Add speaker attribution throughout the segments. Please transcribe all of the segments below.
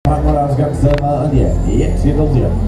Speaker 1: Packen wir das Ganze mal an dir. Jetzt geht los hier.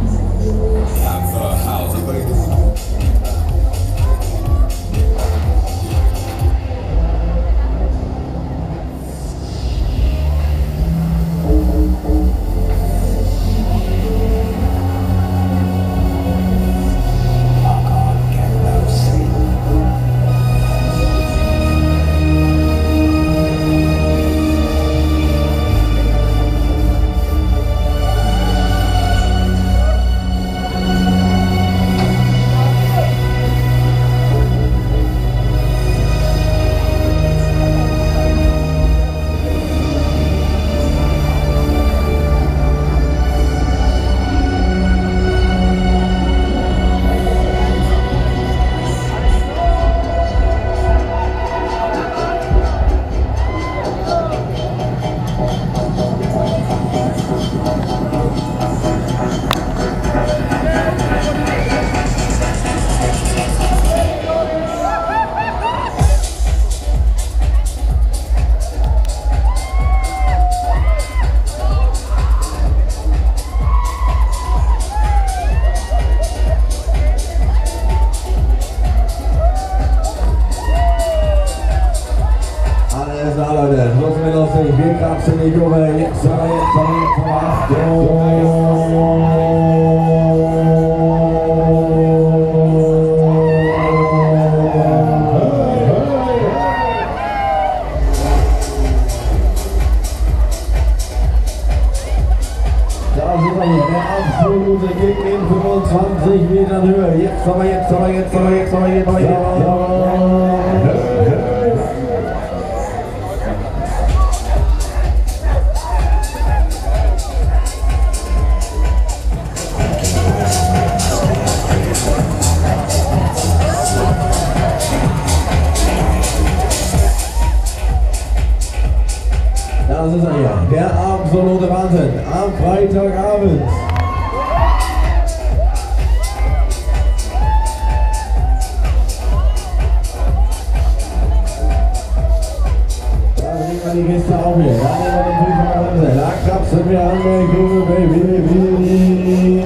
Speaker 1: Wir kratzen die Kurve, jetzt der absolute Kick in 25 Metern Höhe. Jetzt aber. Das ist er hier, der absolute Wahnsinn am Freitagabend. Da sehen wir die Gäste auch hier, da nehmen wir den Prüfer, da krapsen wir an der Kurve, Baby.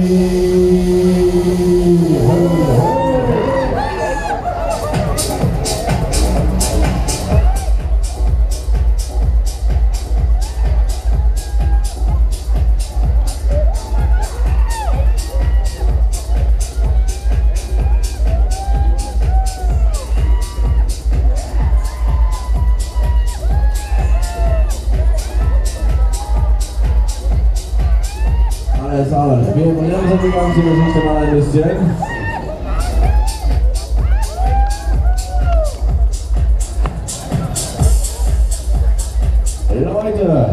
Speaker 1: Alles. Wir bremsen die ganze Geschichte mal ein bisschen. Leute,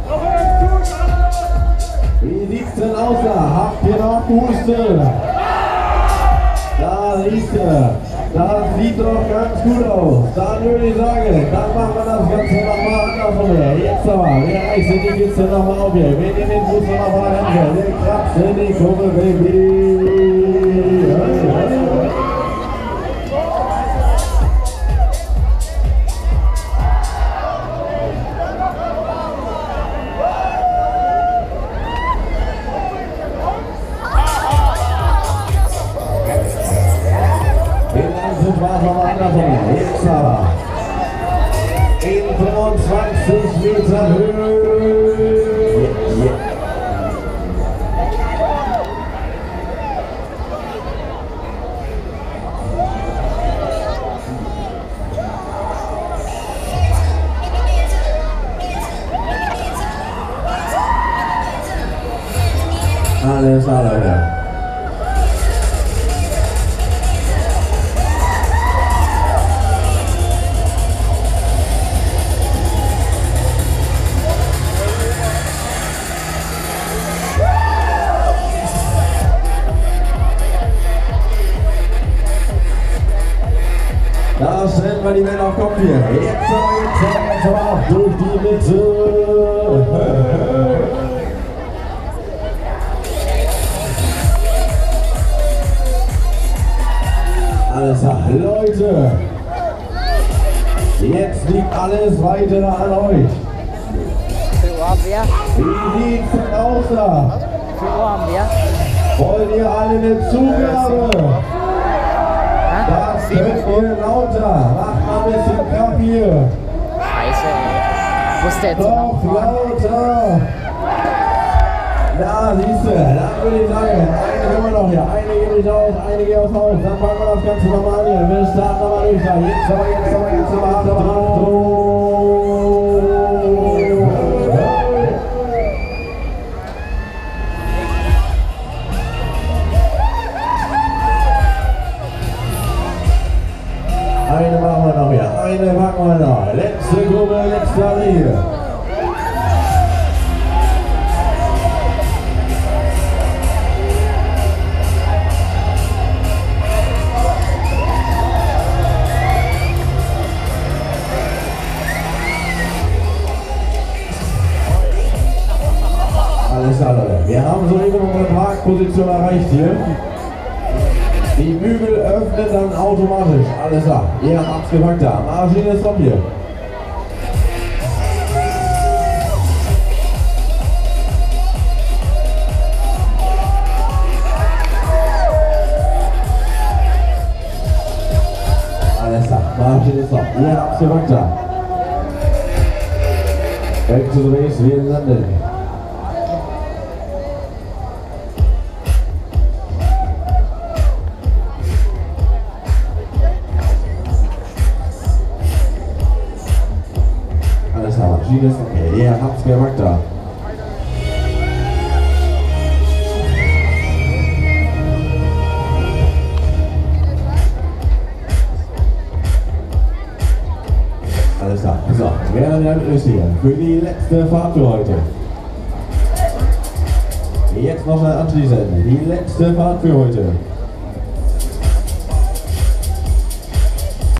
Speaker 1: wie sieht's denn aus da? Habt ihr noch Husten? Da siehst du, das sieht doch ganz gut aus. Dann würde ich sagen, dann machen wir das Ganze nochmal andersrum hier. Jetzt aber, wir reißen die Kiste nochmal auf hier. Wir nehmen den Fuß noch mal rein. Wir krapsen die Kurve, Baby. Jetzt aber in 25 Meter Höhe. Alles klar. Da stellen wir die Männer auf Kopf hier. Jetzt aber durch die Mitte. Alles klar, Leute. Jetzt liegt alles weitere an euch. Wie sieht's da?
Speaker 2: Wie viel Uhr haben wir?
Speaker 1: Wollt ihr eine Zugabe? Das könnt ihr lauter. Macht mal ein bisschen Kraft hier.
Speaker 2: Scheiße, ey. Wusste jetzt
Speaker 1: Noch lauter. Ja, siehst du, dann würde ich sagen, eine haben wir noch hier. Eine gebe ich aus, eine gehe aufs Haus. Dann fangen wir das Ganze nochmal an hier. Wir starten nochmal durch. Jetzt aber hart, aber hart. Eine machen wir noch hier. Eine packen wir noch. Letzte Gruppe, letzter Riege. Alles klar, Leute. Wir haben soeben unsere Parkposition erreicht hier. Die Bügel öffnen dann automatisch. Alles klar. Ihr habt's gepackt da. Maschine ist hier. Alles klar. Maschine ist Ihr habt's gepackt da. Back to the base. Wir landen. Maschine ist okay, ihr habt's gepackt da. Alles klar, so, wer dann ist hier für die letzte Fahrt für heute. Jetzt noch schnell anschließen, die letzte Fahrt für heute.